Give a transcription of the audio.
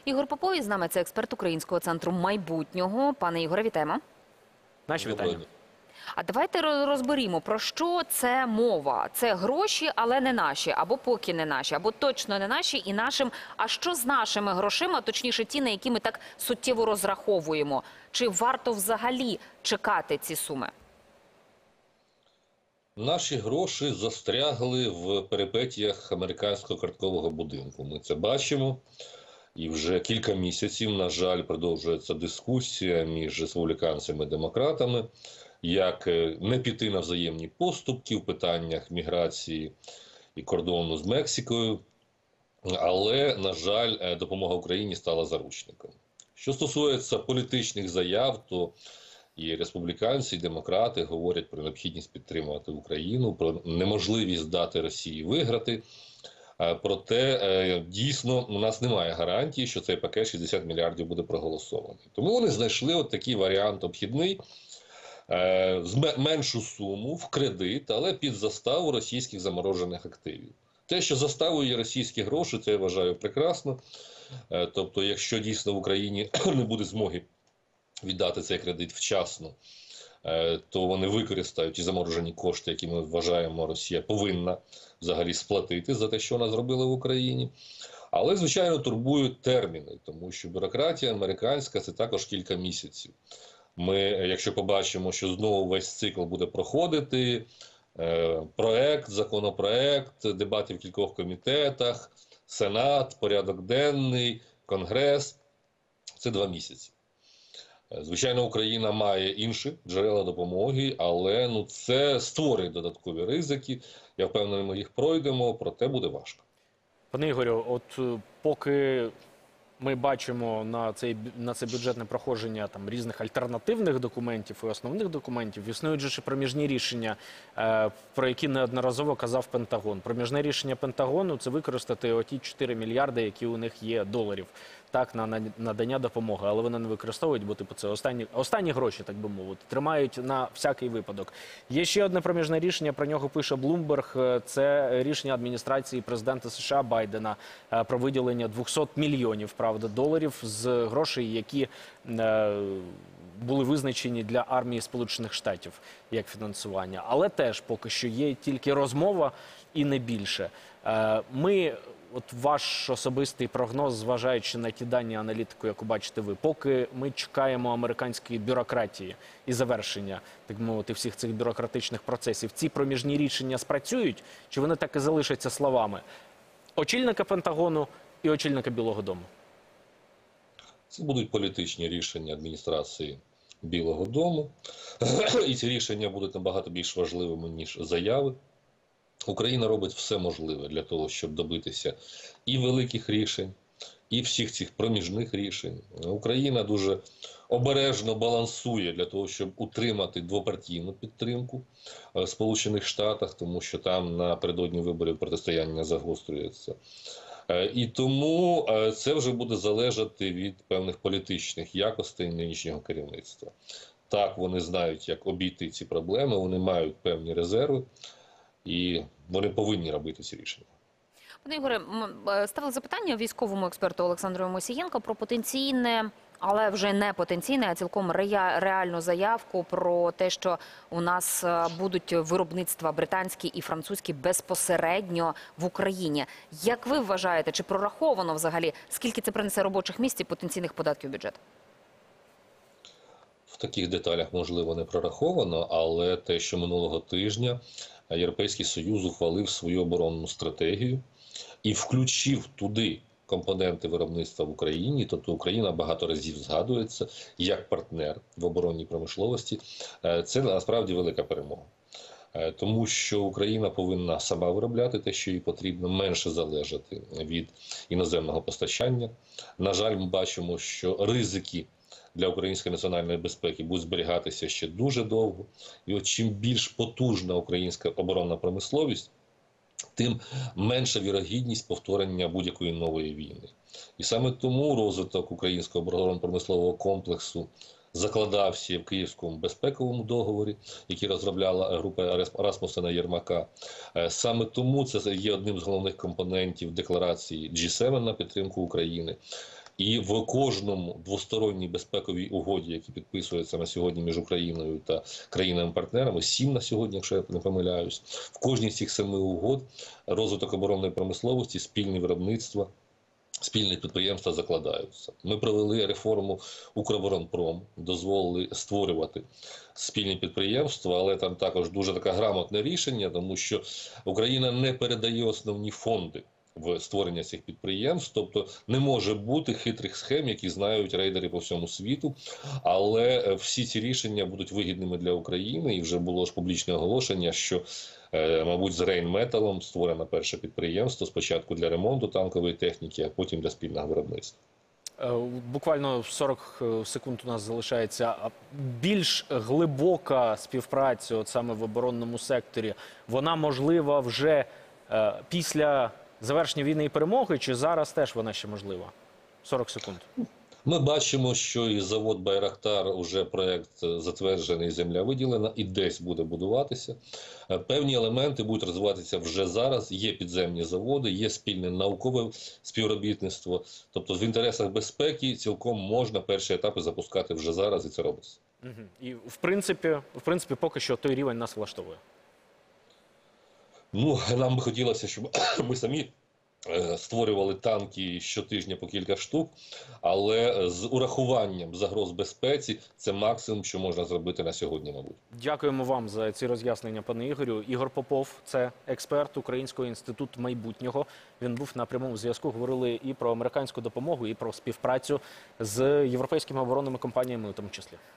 Ігор Попов з нами, це експерт Українського центру майбутнього. Пане Ігоре, вітаємо. Наші вітання. А давайте розберімо, про що це мова. Це гроші, але не наші, або поки не наші, або точно не наші і нашим. А що з нашими грошима, точніше ті, на які ми так суттєво розраховуємо? Чи варто взагалі чекати ці суми? Наші гроші застрягли в перипетіях американського карткового будинку. Ми це бачимо. І вже кілька місяців, на жаль, продовжується дискусія між республіканцями і демократами, як не піти на взаємні поступки в питаннях міграції і кордону з Мексикою. Але, на жаль, допомога Україні стала заручником. Що стосується політичних заяв, то і республіканці, і демократи говорять про необхідність підтримувати Україну, про неможливість дати Росії виграти. Проте, дійсно, у нас немає гарантії, що цей пакет 60 мільярдів буде проголосований. Тому вони знайшли от такий варіант обхідний, меншу суму в кредит, але під заставу російських заморожених активів. Те, що заставою є російські гроші, це я вважаю прекрасно. Тобто, якщо дійсно в Україні не буде змоги віддати цей кредит вчасно, то вони використають ті заморожені кошти, які ми вважаємо, Росія повинна взагалі сплатити за те, що вона зробила в Україні. Але, звичайно, турбують терміни, тому що бюрократія американська – це також кілька місяців. Ми, якщо побачимо, що знову весь цикл буде проходити, законопроект, дебати в кількох комітетах, Сенат, порядок денний, Конгрес – це 2 місяці. Звичайно, Україна має інші джерела допомоги, але це створює додаткові ризики. Я впевнений, ми їх пройдемо, проте буде важко. Пане Ігорю, от поки ми бачимо на це бюджетне проходження різних альтернативних документів і основних документів, існують же проміжні рішення, про які неодноразово казав Пентагон. Проміжне рішення Пентагону – це використати оті 4 мільярди, які у них є доларів, так, на надання допомоги. Але вони не використовують, бо це останні гроші, так би мовити, тримають на всякий випадок. Є ще одне проміжне рішення, про нього пише Bloomberg, це рішення адміністрації президента США Байдена про виділення 200 мільйонів, доларів з грошей, які були визначені для армії Сполучених Штатів як фінансування. Але теж поки що є тільки розмова і не більше. От ваш особистий прогноз, зважаючи на ті дані аналітику, яку бачите ви, поки ми чекаємо американської бюрократії і завершення, так мовити, всіх цих бюрократичних процесів, ці проміжні рішення спрацюють, чи вони так і залишаться словами очільника Пентагону і очільника Білого дому? Це будуть політичні рішення адміністрації Білого дому. І ці рішення будуть набагато більш важливими, ніж заяви. Україна робить все можливе для того, щоб добитися і великих рішень, і всіх цих проміжних рішень. Україна дуже обережно балансує для того, щоб утримати двопартійну підтримку в Сполучених Штатах, тому що там напередодні виборів протистояння загострюється. І тому це вже буде залежати від певних політичних якостей нинішнього керівництва. Так, вони знають, як обійти ці проблеми, вони мають певні резерви, і вони повинні робити ці рішення. Пане Ігоре, ставили запитання військовому експерту Олександру Мосієнко про потенційне, але вже не потенційне, а цілком реальну заявку про те, що у нас будуть виробництва британські і французькі безпосередньо в Україні. Як ви вважаєте, чи прораховано взагалі, скільки це принесе робочих місць і потенційних податків в бюджет? В таких деталях, можливо, не прораховано, але те, що минулого тижня Європейський Союз ухвалив свою оборонну стратегію і включив туди компоненти виробництва в Україні, тобто Україна багато разів згадується як партнер в оборонній промисловості, це насправді велика перемога. Тому що Україна повинна сама виробляти те, що їй потрібно, менше залежати від іноземного постачання. На жаль, ми бачимо, що ризики для української національної безпеки будуть зберігатися ще дуже довго. І от чим більш потужна українська оборонна промисловість, тим менша вірогідність повторення будь-якої нової війни. І саме тому розвиток українського оборонно-промислового комплексу закладався в Київському безпековому договорі, який розробляла група Расмусена Єрмака. Саме тому це є одним з головних компонентів декларації G7 на підтримку України. І в кожному двосторонній безпековій угоді, які підписуються на сьогодні між Україною та країнами-партнерами, 7 на сьогодні, якщо я не помиляюсь, в кожній з цих 7 угод розвиток оборонної промисловості, спільне виробництво, спільні підприємства закладаються. Ми провели реформу Укроборонпром, дозволили створювати спільні підприємства, але там також дуже таке грамотне рішення, тому що Україна не передає основні фонди в створення цих підприємств, тобто не може бути хитрих схем, які знають рейдери по всьому світу, але всі ці рішення будуть вигідними для України, і вже було ж публічне оголошення, що мабуть, з Рейнметалом створено перше підприємство спочатку для ремонту танкової техніки, а потім для спільного виробництва. Буквально 40 секунд у нас залишається. Більш глибока співпраця от саме в оборонному секторі, вона можлива вже після завершення війни і перемоги, чи зараз теж вона ще можлива? 40 секунд. Ми бачимо, що і завод «Байрактар» уже проєкт затверджений, земля виділена і десь буде будуватися. Певні елементи будуть розвиватися вже зараз. Є підземні заводи, є спільне наукове співробітництво. Тобто в інтересах безпеки цілком можна перші етапи запускати вже зараз, і це робиться. І в принципі, поки що той рівень нас влаштовує. Ну, нам би хотілося, щоб ми самі створювали танки щотижня по кілька штук, але з урахуванням загроз безпеці це максимум, що можна зробити на сьогодні, мабуть. Дякуємо вам за ці роз'яснення, пане Ігорю. Ігор Попов – це експерт Українського інституту майбутнього. Він був на прямому зв'язку. Говорили і про американську допомогу, і про співпрацю з європейськими оборонними компаніями у тому числі.